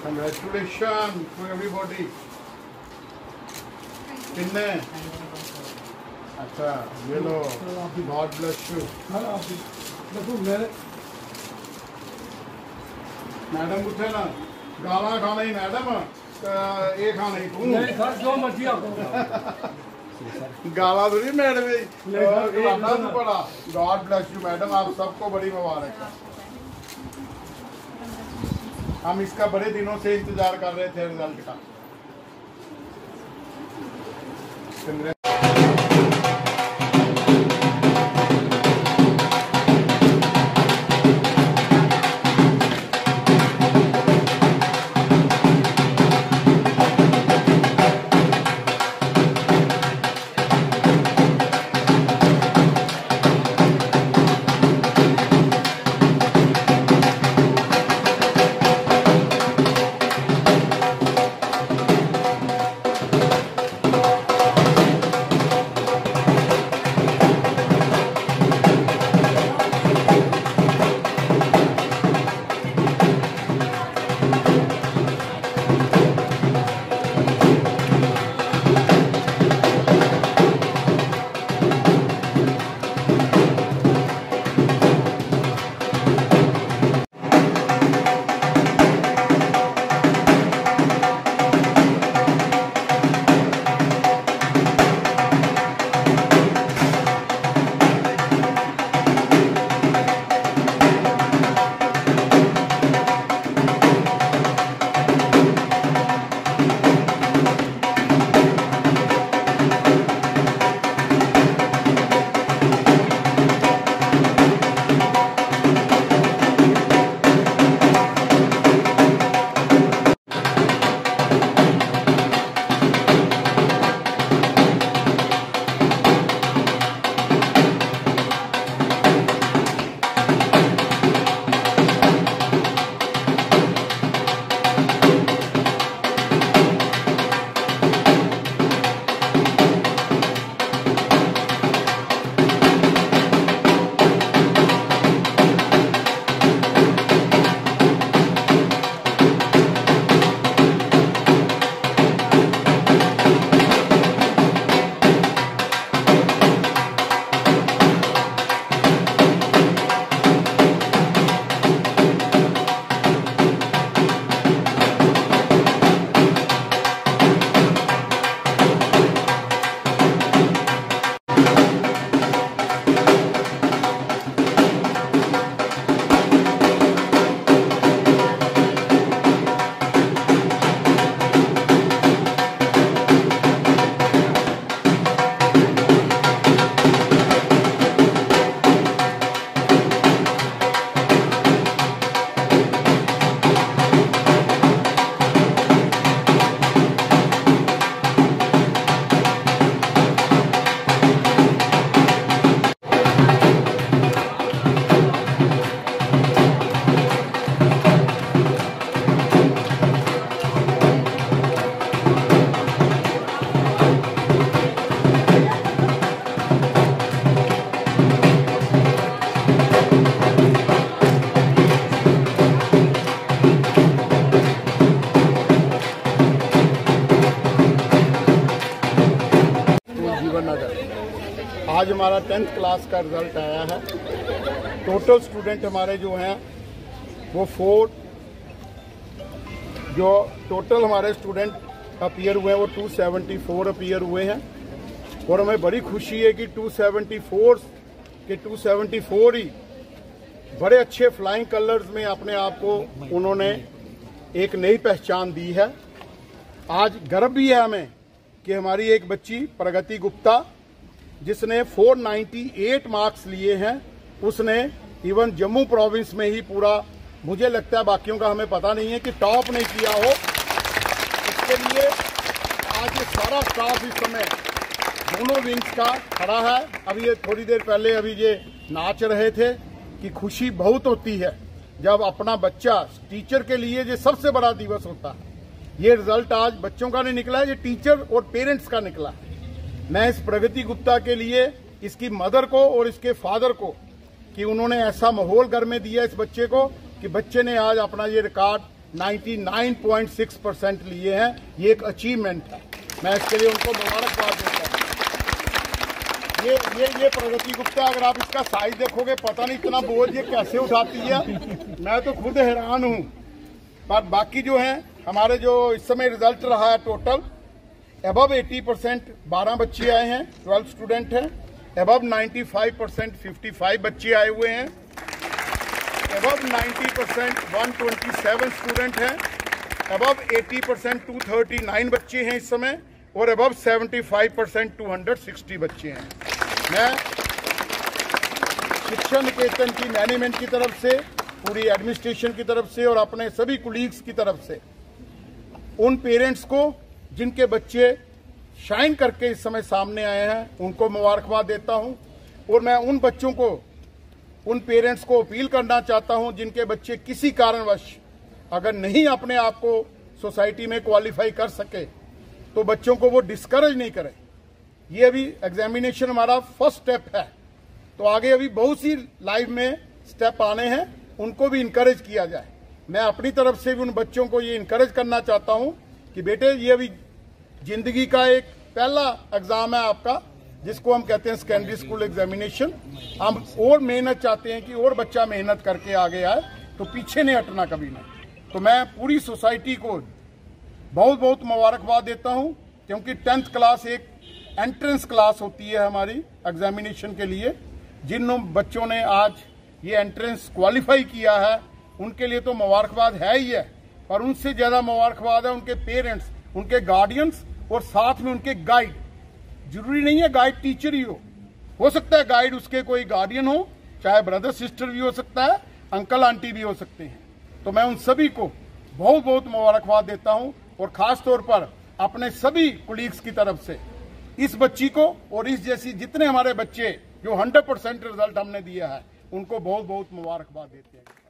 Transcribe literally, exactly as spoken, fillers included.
Congratulations to everybody. किन्ने? अच्छा ये लो. God bless you. मैडम उठे ना. गाना खाना ही मैडम. ये खाना ही तू. नहीं सर जो मर्जी आपको. गाला थोड़ी मैडम है. पड़ा. God bless you मैडम, आप सबको बड़ी मुबारक है. हम इसका बड़े दिनों से इंतजार कर रहे थे रिजल्ट का. आज हमारा टेंथ क्लास का रिजल्ट आया है। टोटल स्टूडेंट हमारे जो हैं वो फोर जो टोटल हमारे स्टूडेंट अपीयर हुए हैं वो टू सेवेंटी फोर अपीयर हुए हैं और हमें बड़ी खुशी है कि टू सेवेंटी फोर के टू सेवेंटी फोर ही बड़े अच्छे फ्लाइंग कलर्स में अपने आप को उन्होंने एक नई पहचान दी है। आज गर्व भी है हमें कि हमारी एक बच्ची प्रगति गुप्ता जिसने चार सौ अट्ठानवे मार्क्स लिए हैं, उसने इवन जम्मू प्रोविंस में ही पूरा, मुझे लगता है बाकियों का हमें पता नहीं है कि टॉप नहीं किया हो। इसके लिए आज ये सारा स्टाफ इस समय दोनों विंग्स का खड़ा है। अभी ये थोड़ी देर पहले अभी ये नाच रहे थे कि खुशी बहुत होती है जब अपना बच्चा, टीचर के लिए ये सबसे बड़ा दिवस होता है। ये रिजल्ट आज बच्चों का नहीं निकला है, ये टीचर और पेरेंट्स का निकला है। मैं इस प्रगति गुप्ता के लिए, इसकी मदर को और इसके फादर को, कि उन्होंने ऐसा माहौल घर में दिया इस बच्चे को कि बच्चे ने आज अपना ये रिकॉर्ड निन्यानवे पॉइंट छह परसेंट लिए हैं। ये एक अचीवमेंट है, मैं इसके लिए उनको मुबारकबाद देता हूँ। ये ये ये प्रगति गुप्ता, अगर आप इसका साइज देखोगे, पता नहीं इतना बोझ ये कैसे उठाती है, मैं तो खुद हैरान हूँ। पर बाकी जो है हमारे जो इस समय रिजल्ट रहा है टोटल अबव अस्सी परसेंट बारह बच्चे आए हैं, बारह स्टूडेंट हैं। अबव पचानवे परसेंट पचपन बच्चे आए हुए हैं। अबव नब्बे परसेंट एक सौ सत्ताईस स्टूडेंट हैं। अबव अस्सी परसेंट दो सौ उनतालीस बच्चे हैं इस समय, और अबव पचहत्तर परसेंट दो सौ साठ बच्चे हैं। मैं शिक्षा निकेतन की मैनेजमेंट की तरफ से, पूरी एडमिनिस्ट्रेशन की तरफ से और अपने सभी कुलीग्स की तरफ से उन पेरेंट्स को जिनके बच्चे शाइन करके इस समय सामने आए हैं, उनको मुबारकबाद देता हूं। और मैं उन बच्चों को, उन पेरेंट्स को अपील करना चाहता हूं जिनके बच्चे किसी कारणवश अगर नहीं अपने आप को सोसाइटी में क्वालिफाई कर सके, तो बच्चों को वो डिस्करेज नहीं करें। ये अभी एग्जामिनेशन हमारा फर्स्ट स्टेप है, तो आगे अभी बहुत सी लाइफ में स्टेप आने हैं, उनको भी इनकरेज किया जाए। मैं अपनी तरफ से भी उन बच्चों को ये इनकरेज करना चाहता हूं कि बेटे, ये अभी जिंदगी का एक पहला एग्जाम है आपका, जिसको हम कहते हैं सेकेंडरी स्कूल एग्जामिनेशन। हम और मेहनत चाहते हैं कि और बच्चा मेहनत करके आगे आए, तो पीछे नहीं हटना कभी नहीं। तो मैं पूरी सोसाइटी को बहुत बहुत मुबारकबाद देता हूं, क्योंकि टेंथ क्लास एक एंट्रेंस क्लास होती है हमारी एग्जामिनेशन के लिए। जिन बच्चों ने आज ये एंट्रेंस क्वालिफाई किया है, उनके लिए तो मुबारकबाद है ही है, पर उनसे ज्यादा मुबारकबाद है उनके पेरेंट्स, उनके गार्डियंस और साथ में उनके गाइड। जरूरी नहीं है गाइड टीचर ही हो हो सकता है गाइड उसके कोई गार्डियन हो, चाहे ब्रदर सिस्टर भी हो सकता है, अंकल आंटी भी हो सकते हैं। तो मैं उन सभी को बहुत बहुत मुबारकबाद देता हूं, और खास तौर पर अपने सभी कोलीग्स की तरफ से इस बच्ची को और इस जैसी जितने हमारे बच्चे जो हंड्रेड परसेंट रिजल्ट हमने दिया है, उनको बहुत बहुत मुबारकबाद देते हैं।